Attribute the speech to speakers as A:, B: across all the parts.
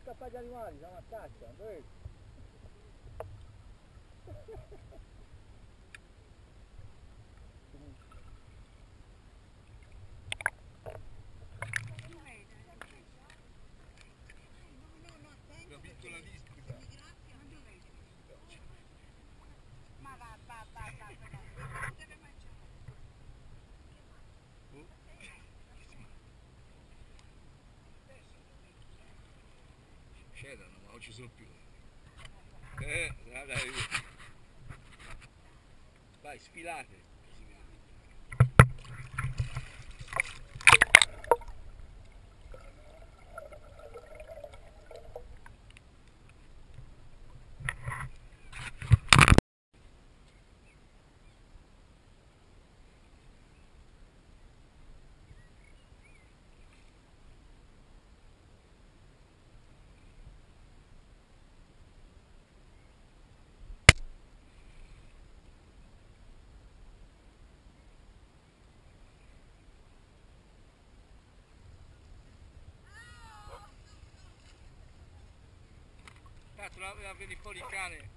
A: scappare gli animali, siamo a caccia, dove?
B: Una piccola disputa.
C: Ma va, deve mangiare.
B: C'erano, ma non ci sono più. Dai. Vai, sfilate. Tanto la vedi fuori il cane.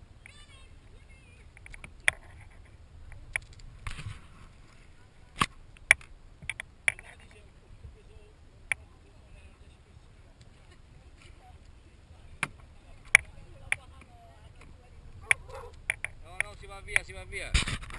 B: No, si va via.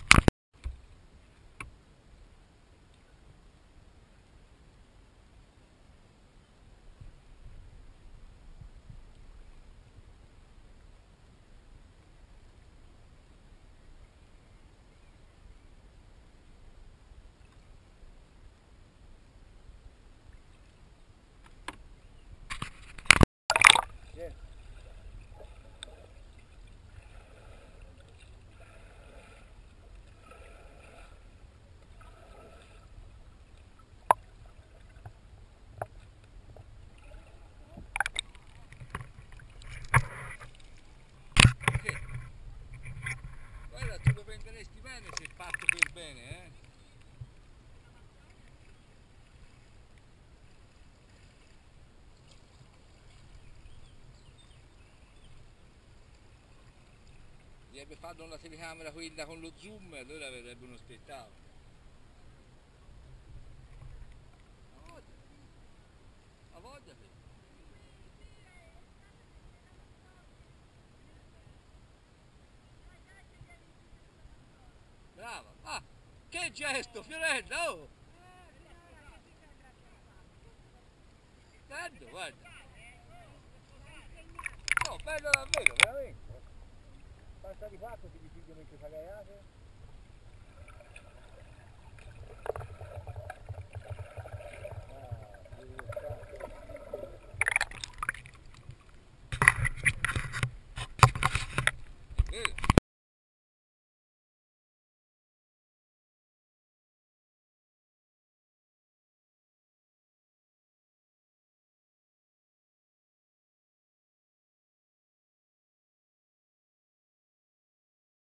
B: Guarda, tu lo prenderesti bene se fatto per bene, eh? Dovrebbe fare una telecamera quella con lo zoom, allora verrebbe uno spettacolo. A voglia te. Brava, ah, che gesto, Fiorella, oh! Guarda, guarda.
A: No, bello davvero, veramente. Passa di fatto si rifiuta mentre fa gaiate.